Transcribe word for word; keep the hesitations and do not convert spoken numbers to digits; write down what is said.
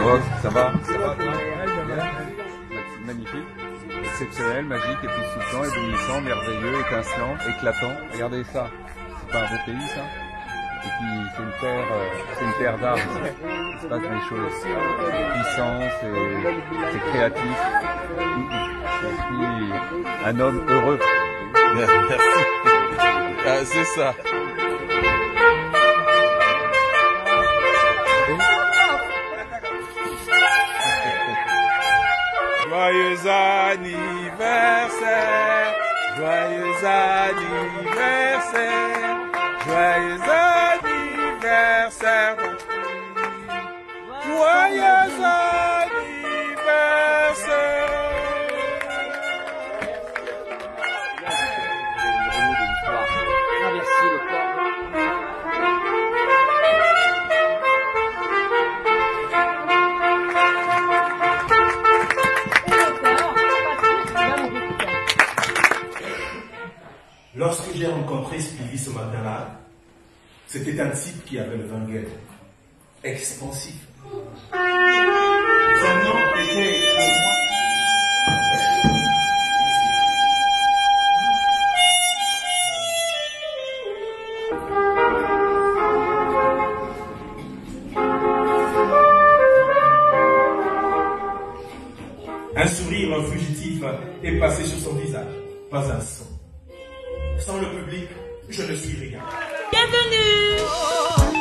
Box, ça va? Ça va, toi? Magnifique, exceptionnel, magique, époustouflant, éblouissant, merveilleux, étincelant, éclatant. Regardez ça, c'est pas un beau pays ça? Et puis c'est une terre, euh, c'est une terre d'art, il se passe des choses. C'est puissant, c'est, c'est créatif. Je suis un homme heureux. Merci. Ah, c'est ça. Joyeux anniversaire, joyeux anniversaire, joyeux anniversaire, joyeux anniversaire. Lorsque j'ai rencontré Spivy ce matin-là, c'était un type qui avait le vin gai, expansif. Son nom était pour moi. Un sourire fugitif est passé sur son visage, pas un son. Sans le public, je ne suis rien. Bienvenue!